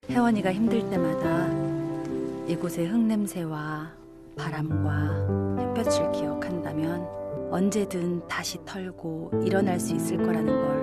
혜원이가 힘들 때마다 이곳의 흙냄새와 바람과 햇볕을 기억한다면 언제든 다시 털고 일어날 수 있을 거라는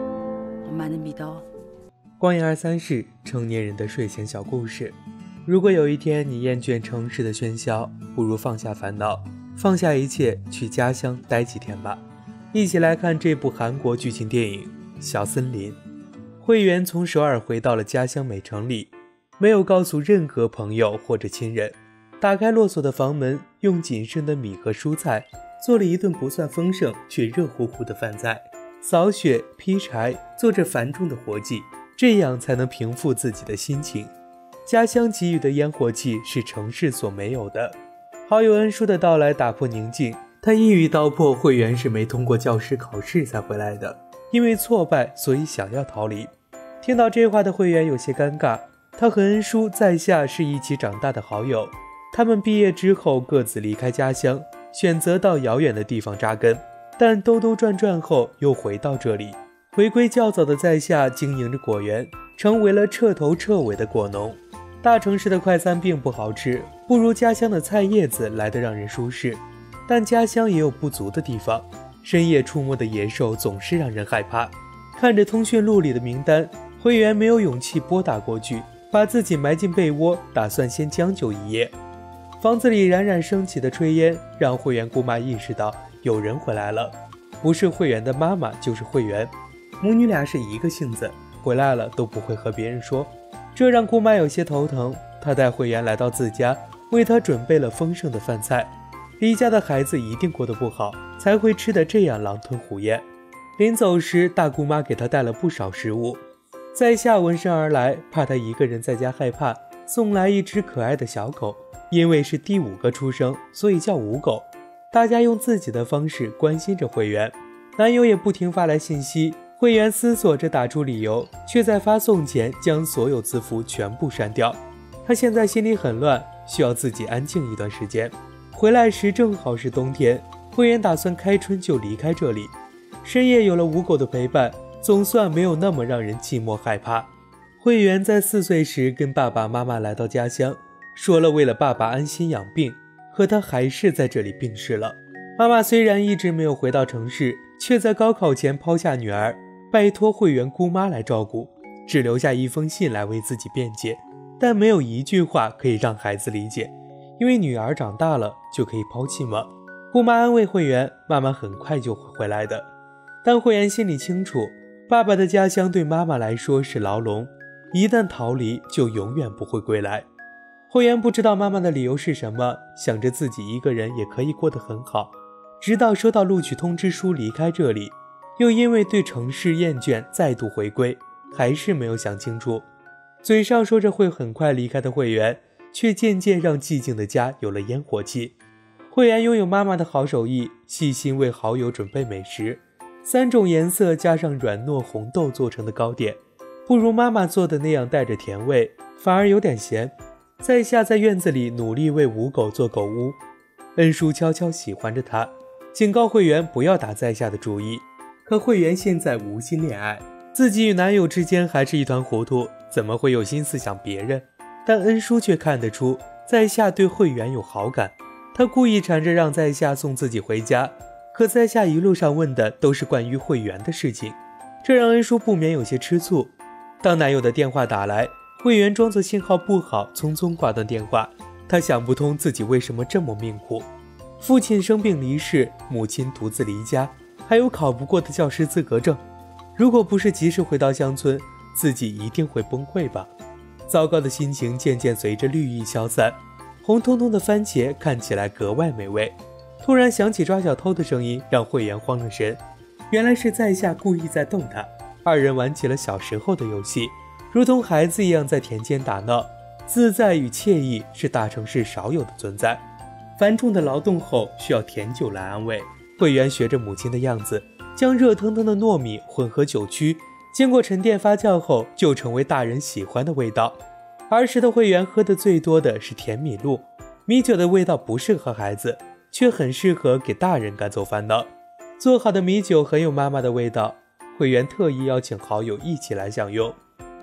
걸 엄마는 믿어. 光阴23世，成年人的睡前小故事。如果有一天你厌倦城市的喧嚣，不如放下烦恼，放下一切，去家乡待几天吧。一起来看这部韩国剧情电影《小森林》。慧媛从首尔回到了家乡美城里，没有告诉任何朋友或者亲人，打开落锁的房门，用仅剩的米和蔬菜做了一顿不算丰盛却热乎乎的饭菜，扫雪劈柴，做着繁重的活计，这样才能平复自己的心情。家乡给予的烟火气是城市所没有的。好友恩叔的到来打破宁静，他一语道破慧媛是没通过教师考试才回来的，因为挫败所以想要逃离。听到这话的慧媛有些尴尬，他和恩叔在下是一起长大的好友，他们毕业之后各自离开家乡，选择到遥远的地方扎根，但兜兜转转后又回到这里。回归较早的在下经营着果园，成为了彻头彻尾的果农。大城市的快餐并不好吃，不如家乡的菜叶子来得让人舒适，但家乡也有不足的地方，深夜出没的野兽总是让人害怕。看着通讯录里的名单，慧媛没有勇气拨打过去，把自己埋进被窝，打算先将就一夜。房子里冉冉升起的炊烟让慧媛姑妈意识到有人回来了，不是慧媛的妈妈就是慧媛，母女俩是一个性子，回来了都不会和别人说，这让姑妈有些头疼。她带慧媛来到自家，为她准备了丰盛的饭菜。离家的孩子一定过得不好，才会吃得这样狼吞虎咽。临走时，大姑妈给她带了不少食物。在下闻声而来，怕她一个人在家害怕，送来一只可爱的小狗，因为是第5个出生，所以叫五狗。大家用自己的方式关心着慧媛，男友也不停发来信息。慧媛思索着打出理由，却在发送前将所有字符全部删掉。她现在心里很乱，需要自己安静一段时间。回来时正好是冬天，慧媛打算开春就离开这里。深夜有了五狗的陪伴，总算没有那么让人寂寞害怕。慧媛在4岁时跟爸爸妈妈来到家乡，说了为了爸爸安心养病，可他还是在这里病逝了。妈妈虽然一直没有回到城市，却在高考前抛下女儿，拜托慧媛姑妈来照顾，只留下一封信来为自己辩解，但没有一句话可以让孩子理解，因为女儿长大了就可以抛弃吗？姑妈安慰慧媛，妈妈很快就会回来的。但慧媛心里清楚，爸爸的家乡对妈妈来说是牢笼，一旦逃离就永远不会归来。慧媛不知道妈妈的理由是什么，想着自己一个人也可以过得很好，直到收到录取通知书离开这里，又因为对城市厌倦再度回归，还是没有想清楚。嘴上说着会很快离开的慧媛，却渐渐让寂静的家有了烟火气。慧媛拥有妈妈的好手艺，细心为好友准备美食，3种颜色加上软糯红豆做成的糕点，不如妈妈做的那样带着甜味，反而有点咸。在下在院子里努力为五狗做狗屋，恩叔悄悄喜欢着她，警告慧媛不要打在下的主意。可慧媛现在无心恋爱，自己与男友之间还是一团糊涂，怎么会有心思想别人？但恩叔却看得出在下对慧媛有好感，他故意缠着让在下送自己回家，可在下一路上问的都是关于慧媛的事情，这让恩叔不免有些吃醋。当男友的电话打来，慧媛装作信号不好，匆匆挂断电话。她想不通自己为什么这么命苦，父亲生病离世，母亲独自离家，还有考不过的教师资格证。如果不是及时回到乡村，自己一定会崩溃吧。糟糕的心情渐渐随着绿意消散，红彤彤的番茄看起来格外美味。突然响起抓小偷的声音，让慧媛慌了神，原来是在下故意在逗她。2人玩起了小时候的游戏，如同孩子一样在田间打闹，自在与惬意是大城市少有的存在。繁重的劳动后需要甜酒来安慰，慧媛学着母亲的样子，将热腾腾的糯米混合酒曲，经过沉淀发酵后就成为大人喜欢的味道。儿时的慧媛喝的最多的是甜米露，米酒的味道不适合孩子，却很适合给大人赶走烦恼。做好的米酒很有妈妈的味道，慧媛特意邀请好友一起来享用。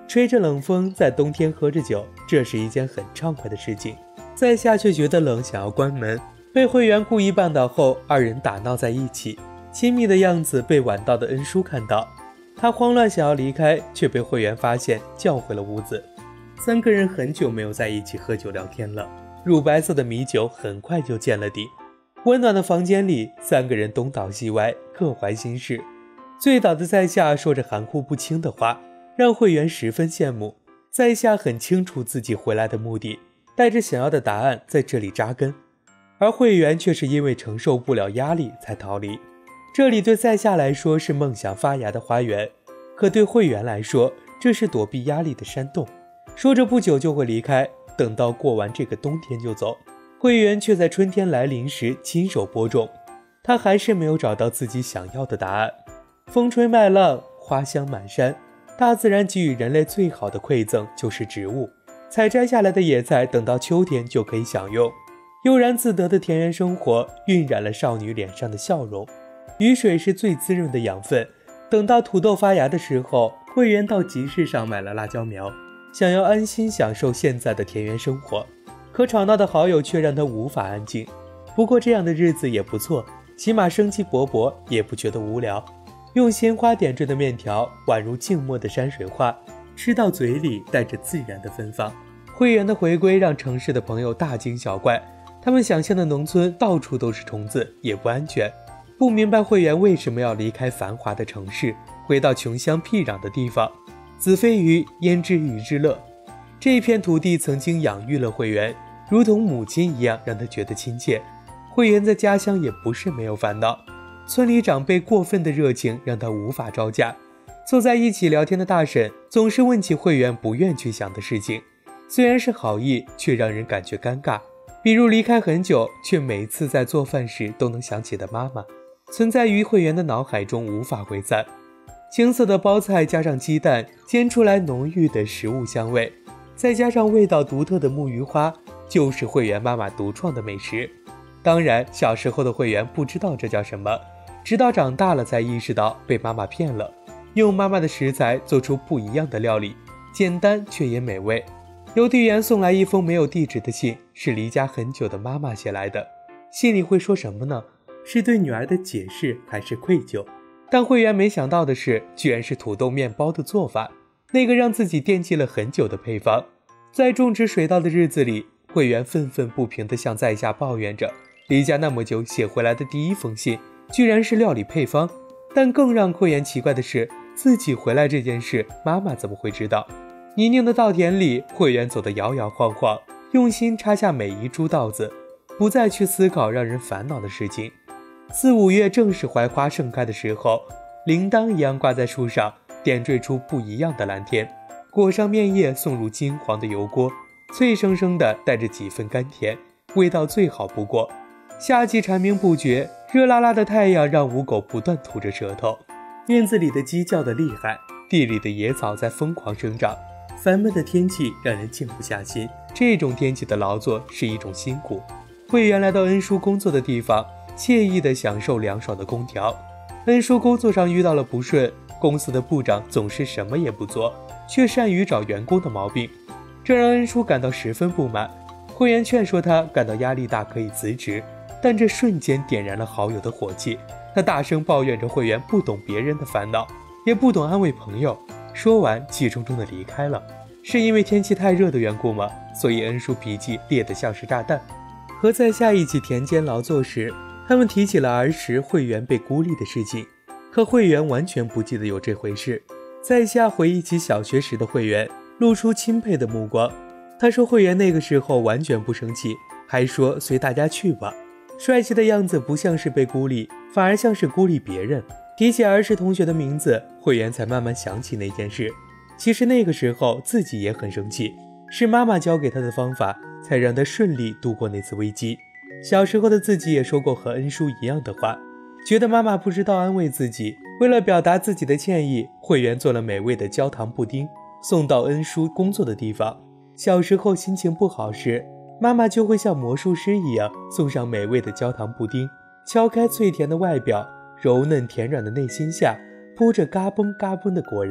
吹着冷风，在冬天喝着酒，这是一件很畅快的事情。在下却觉得冷，想要关门，被会员故意绊倒后，二人打闹在一起，亲密的样子被晚到的恩叔看到，他慌乱想要离开，却被会员发现，叫回了屋子。三个人很久没有在一起喝酒聊天了，乳白色的米酒很快就见了底。温暖的房间里，三个人东倒西歪，各怀心事。醉倒的在下说着含糊不清的话，让会员十分羡慕。在下很清楚自己回来的目的，带着想要的答案在这里扎根，而会员却是因为承受不了压力才逃离。这里对在下来说是梦想发芽的花园，可对会员来说，这是躲避压力的山洞。说着不久就会离开，等到过完这个冬天就走。会员却在春天来临时亲手播种，他还是没有找到自己想要的答案。风吹麦浪，花香满山，大自然给予人类最好的馈赠就是植物。采摘下来的野菜，等到秋天就可以享用。悠然自得的田园生活晕染了少女脸上的笑容。雨水是最滋润的养分。等到土豆发芽的时候，会员到集市上买了辣椒苗，想要安心享受现在的田园生活。可吵闹的好友却让他无法安静。不过这样的日子也不错，起码生机勃勃，也不觉得无聊。用鲜花点缀的面条宛如静默的山水画，吃到嘴里带着自然的芬芳。会员的回归让城市的朋友大惊小怪，他们想象的农村到处都是虫子，也不安全，不明白会员为什么要离开繁华的城市，回到穷乡僻壤的地方。子非鱼，焉知鱼之乐？这片土地曾经养育了会员，如同母亲一样让他觉得亲切。会员在家乡也不是没有烦恼，村里长辈过分的热情让他无法招架。坐在一起聊天的大婶总是问起会员不愿去想的事情，虽然是好意，却让人感觉尴尬。比如离开很久，却每次在做饭时都能想起的妈妈，存在于会员的脑海中无法回散。青色的包菜加上鸡蛋，煎出来浓郁的食物香味，再加上味道独特的木鱼花，就是会员妈妈独创的美食。当然，小时候的会员不知道这叫什么，直到长大了才意识到被妈妈骗了，用妈妈的食材做出不一样的料理，简单却也美味。邮递员送来一封没有地址的信，是离家很久的妈妈写来的。信里会说什么呢？是对女儿的解释还是愧疚？但会员没想到的是，居然是土豆面包的做法，那个让自己惦记了很久的配方。在种植水稻的日子里，会员愤愤不平地向在下抱怨着，离家那么久写回来的第一封信居然是料理配方。但更让会员奇怪的是，自己回来这件事妈妈怎么会知道？泥泞的稻田里，会员走得摇摇晃晃，用心插下每一株稻子，不再去思考让人烦恼的事情。4、5月正是槐花盛开的时候，铃铛一样挂在树上，点缀出不一样的蓝天，裹上面叶送入金黄的油锅，脆生生的带着几分甘甜，味道最好不过。夏季蝉鸣不绝，热辣辣的太阳让五狗不断吐着舌头，院子里的鸡叫得厉害，地里的野草在疯狂生长。烦闷的天气让人静不下心，这种天气的劳作是一种辛苦。会员来到恩叔工作的地方，惬意地享受凉爽的空调。恩叔工作上遇到了不顺，公司的部长总是什么也不做，却善于找员工的毛病，这让恩叔感到十分不满。会员劝说他感到压力大可以辞职，但这瞬间点燃了好友的火气。他大声抱怨着会员不懂别人的烦恼，也不懂安慰朋友。说完气冲冲地离开了。是因为天气太热的缘故吗？所以恩叔脾气烈得像是炸弹。和在下一起田间劳作时，他们提起了儿时会员被孤立的事情，可会员完全不记得有这回事。在下回忆起小学时的会员，露出钦佩的目光。他说会员那个时候完全不生气，还说随大家去吧。帅气的样子不像是被孤立，反而像是孤立别人。提起儿时同学的名字，会员才慢慢想起那件事。其实那个时候自己也很生气，是妈妈教给他的方法，才让他顺利度过那次危机。小时候的自己也说过和恩叔一样的话，觉得妈妈不知道安慰自己。为了表达自己的歉意，会员做了美味的焦糖布丁，送到恩叔工作的地方。小时候心情不好时，妈妈就会像魔术师一样送上美味的焦糖布丁，敲开脆甜的外表，柔嫩甜软的内心下铺着嘎嘣嘎嘣的果仁，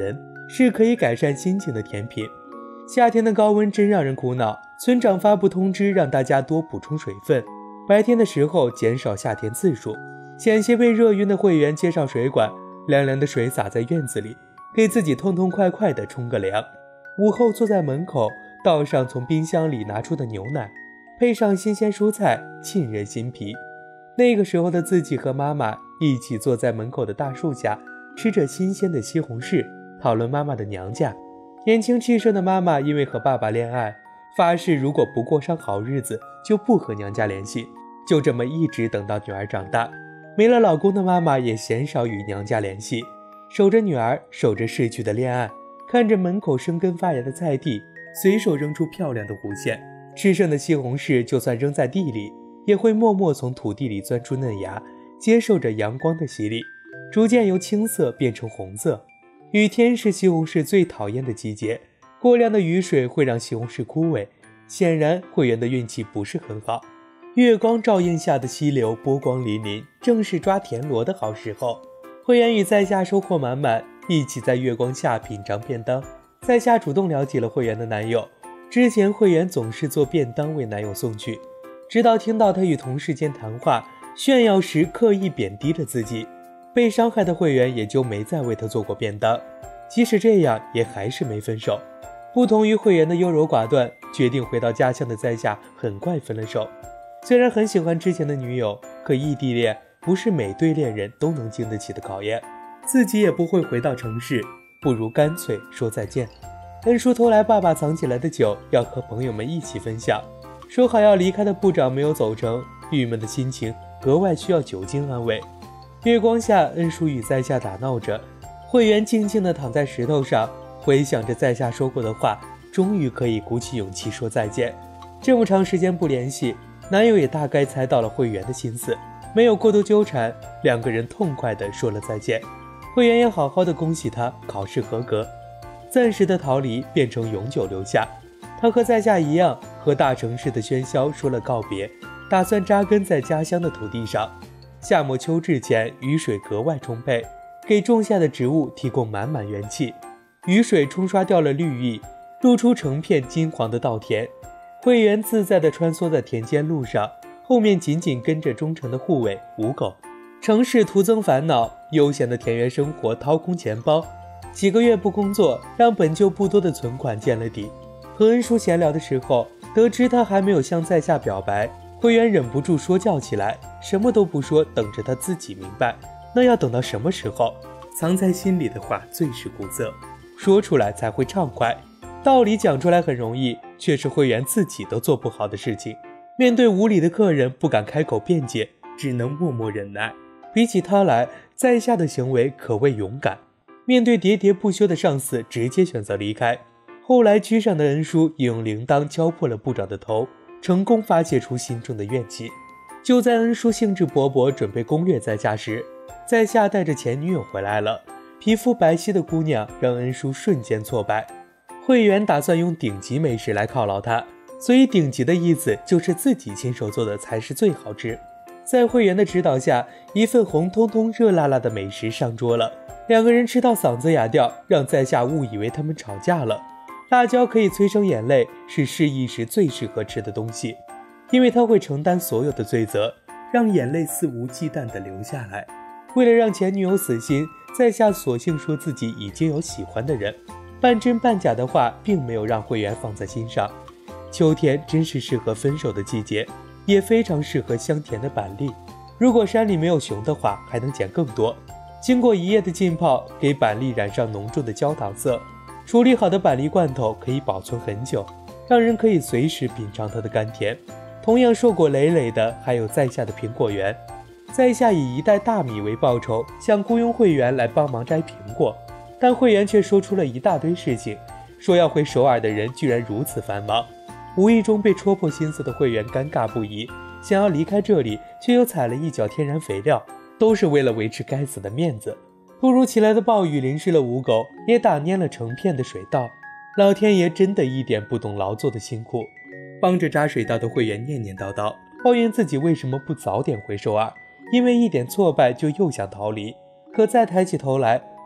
是可以改善心情的甜品。夏天的高温真让人苦恼，村长发布通知让大家多补充水分，白天的时候减少下田次数。险些被热晕的会员接上水管，凉凉的水洒在院子里，给自己痛痛快快地冲个凉。午后坐在门口，倒上从冰箱里拿出的牛奶，配上新鲜蔬菜，沁人心脾。那个时候的自己和妈妈一起坐在门口的大树下，吃着新鲜的西红柿，讨论妈妈的娘家。年轻气盛的妈妈因为和爸爸恋爱，发誓如果不过上好日子，就不和娘家联系。就这么一直等到女儿长大，没了老公的妈妈也鲜少与娘家联系，守着女儿，守着逝去的恋爱，看着门口生根发芽的菜地，随手扔出漂亮的弧线。吃剩的西红柿就算扔在地里，也会默默从土地里钻出嫩芽，接受着阳光的洗礼，逐渐由青色变成红色。雨天是西红柿最讨厌的季节，过量的雨水会让西红柿枯萎。显然会员的运气不是很好。月光照映下的溪流波光粼粼，正是抓田螺的好时候。会员与在下收获满满，一起在月光下品尝便当。在下主动了解了会员的男友，之前会员总是做便当为男友送去，直到听到他与同事间谈话炫耀时刻意贬低了自己，被伤害的会员也就没再为他做过便当。即使这样，也还是没分手。不同于会员的优柔寡断，决定回到家乡的在下很快分了手。虽然很喜欢之前的女友，可异地恋不是每对恋人都能经得起的考验，自己也不会回到城市，不如干脆说再见。恩叔偷来爸爸藏起来的酒，要和朋友们一起分享。说好要离开的部长没有走成，郁闷的心情格外需要酒精安慰。月光下，恩叔与在下打闹着，会员静静地躺在石头上，回想着在下说过的话，终于可以鼓起勇气说再见。这么长时间不联系，男友也大概猜到了会员的心思，没有过多纠缠，两个人痛快地说了再见。会员也好好的恭喜他考试合格，暂时的逃离变成永久留下。他和在下一样，和大城市的喧嚣说了告别，打算扎根在家乡的土地上。夏末秋至前，雨水格外充沛，给种下的植物提供满满元气。雨水冲刷掉了绿意，露出成片金黄的稻田。会员自在地穿梭在田间路上，后面紧紧跟着忠诚的护卫吴狗。城市徒增烦恼，悠闲的田园生活掏空钱包，几个月不工作，让本就不多的存款见了底。和恩叔闲聊的时候，得知他还没有向在下表白，会员忍不住说教起来，什么都不说，等着他自己明白。那要等到什么时候？藏在心里的话最是苦涩，说出来才会畅快。道理讲出来很容易，却是会员自己都做不好的事情。面对无理的客人，不敢开口辩解，只能默默忍耐。比起他来，在下的行为可谓勇敢。面对喋喋不休的上司，直接选择离开。后来居上的恩叔也用铃铛敲破了部长的头，成功发泄出心中的怨气。就在恩叔兴致勃勃准备攻略在下时，在下带着前女友回来了。皮肤白皙的姑娘让恩叔瞬间挫败。会员打算用顶级美食来犒劳他，所以顶级的意思就是自己亲手做的才是最好吃。在会员的指导下，一份红彤彤热辣辣的美食上桌了。两个人吃到嗓子哑掉，让在下误以为他们吵架了。辣椒可以催生眼泪，是失忆时最适合吃的东西，因为它会承担所有的罪责，让眼泪肆无忌惮地流下来。为了让前女友死心，在下索性说自己已经有喜欢的人，半真半假的话并没有让会员放在心上。秋天真是适合分手的季节，也非常适合香甜的板栗。如果山里没有熊的话，还能捡更多。经过一夜的浸泡，给板栗染上浓重的焦糖色。处理好的板栗罐头可以保存很久，让人可以随时品尝它的甘甜。同样硕果累累的还有在下的苹果园。在下以一袋大米为报酬，想雇佣会员来帮忙摘苹果，但会员却说出了一大堆事情，说要回首尔的人居然如此繁忙。无意中被戳破心思的会员尴尬不已，想要离开这里，却又踩了一脚天然肥料，都是为了维持该死的面子。突如其来的暴雨淋湿了吴狗，也打蔫了成片的水稻。老天爷真的一点不懂劳作的辛苦。帮着扎水稻的会员念念叨叨，抱怨自己为什么不早点回首尔，因为一点挫败就又想逃离。可再抬起头来，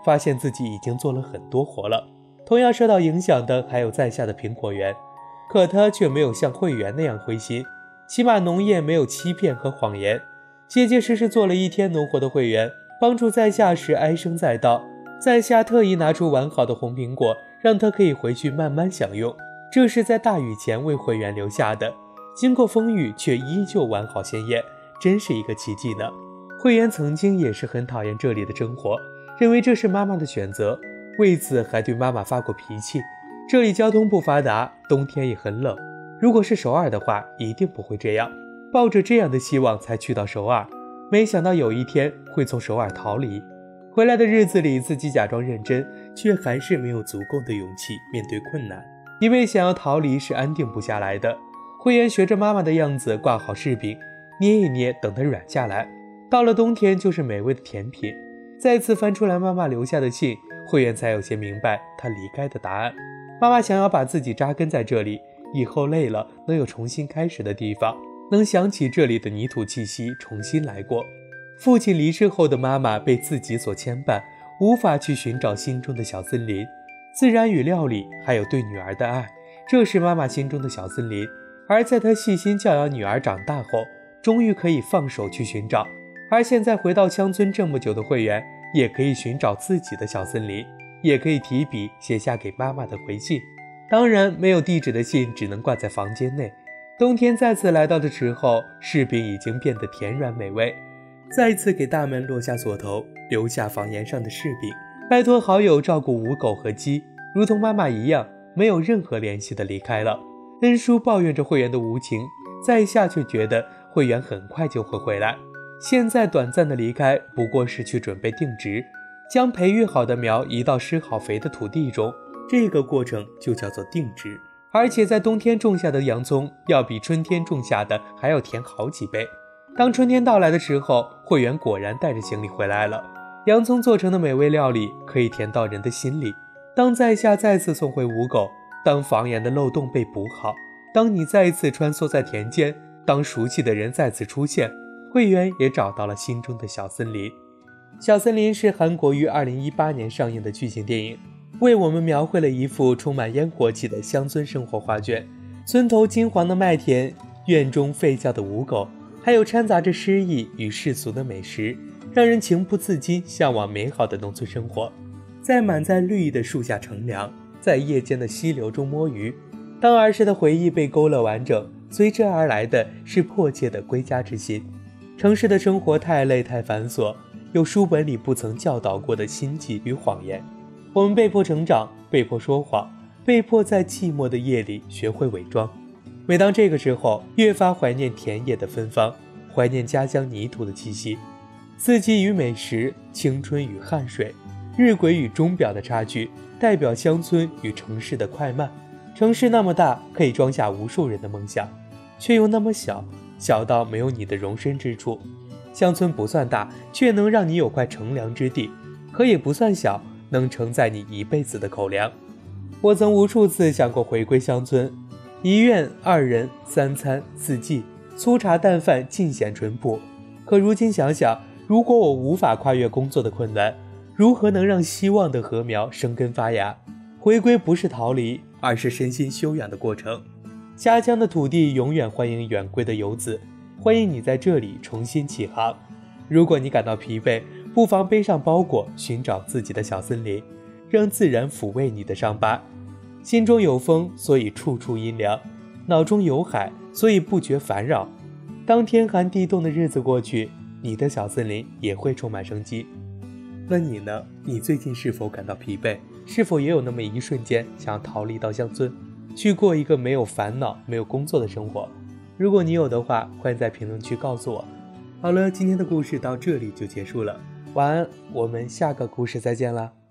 发现自己已经做了很多活了。同样受到影响的还有在下的苹果园，可他却没有像会员那样灰心，起码农业没有欺骗和谎言。结结实实做了一天农活的会员，帮助在下时唉声载道。在下特意拿出完好的红苹果，让他可以回去慢慢享用。这是在大雨前为会员留下的，经过风雨却依旧完好鲜艳，真是一个奇迹呢。会员曾经也是很讨厌这里的生活，认为这是妈妈的选择，为此还对妈妈发过脾气。这里交通不发达，冬天也很冷，如果是首尔的话一定不会这样。抱着这样的希望才去到首尔，没想到有一天会从首尔逃离。回来的日子里，自己假装认真，却还是没有足够的勇气面对困难，因为想要逃离是安定不下来的。慧妍学着妈妈的样子挂好柿饼，捏一捏，等它软下来。到了冬天就是美味的甜品。再次翻出来妈妈留下的信，慧妍才有些明白她离开的答案。妈妈想要把自己扎根在这里，以后累了能有重新开始的地方，能想起这里的泥土气息，重新来过。父亲离世后的妈妈被自己所牵绊，无法去寻找心中的小森林。自然与料理，还有对女儿的爱，这是妈妈心中的小森林。而在她细心教养女儿长大后，终于可以放手去寻找。而现在回到乡村这么久的会员，也可以寻找自己的小森林，也可以提笔写下给妈妈的回信。当然，没有地址的信只能挂在房间内。冬天再次来到的时候，柿饼已经变得甜软美味。再次给大门落下锁头，留下房檐上的柿饼，拜托好友照顾五狗和鸡，如同妈妈一样，没有任何联系的离开了。恩叔抱怨着会员的无情，在下却觉得会员很快就会回来。现在短暂的离开，不过是去准备定植，将培育好的苗移到施好肥的土地中，这个过程就叫做定植。而且在冬天种下的洋葱，要比春天种下的还要甜好几倍。当春天到来的时候，会员果然带着行李回来了。洋葱做成的美味料理可以甜到人的心里。当在下再次送回五狗，当房檐的漏洞被补好，当你再一次穿梭在田间，当熟悉的人再次出现，会员也找到了心中的小森林。小森林是韩国于2018年上映的剧情电影，为我们描绘了一幅充满烟火气的乡村生活画卷。村头金黄的麦田，院中吠叫的五狗，还有掺杂着诗意与世俗的美食，让人情不自禁向往美好的农村生活。在满载绿意的树下乘凉，在夜间的溪流中摸鱼。当儿时的回忆被勾勒完整，随之而来的是迫切的归家之心。城市的生活太累太繁琐，有书本里不曾教导过的心计与谎言。我们被迫成长，被迫说谎，被迫在寂寞的夜里学会伪装。每当这个时候，越发怀念田野的芬芳，怀念家乡泥土的气息。四季与美食，青春与汗水，日晷与钟表的差距，代表乡村与城市的快慢。城市那么大，可以装下无数人的梦想，却又那么小，小到没有你的容身之处。乡村不算大，却能让你有块乘凉之地，可也不算小，能承载你一辈子的口粮。我曾无数次想过回归乡村，一院二人三餐四季，粗茶淡饭尽显淳朴。可如今想想，如果我无法跨越工作的困难，如何能让希望的禾苗生根发芽？回归不是逃离，而是身心修养的过程。家乡的土地永远欢迎远归的游子，欢迎你在这里重新起航。如果你感到疲惫，不妨背上包裹，寻找自己的小森林，让自然抚慰你的伤疤。心中有风，所以处处阴凉；脑中有海，所以不觉烦扰。当天寒地冻的日子过去，你的小森林也会充满生机。那你呢？你最近是否感到疲惫？是否也有那么一瞬间想要逃离到乡村，去过一个没有烦恼、没有工作的生活？如果你有的话，欢迎在评论区告诉我。好了，今天的故事到这里就结束了，晚安，我们下个故事再见啦。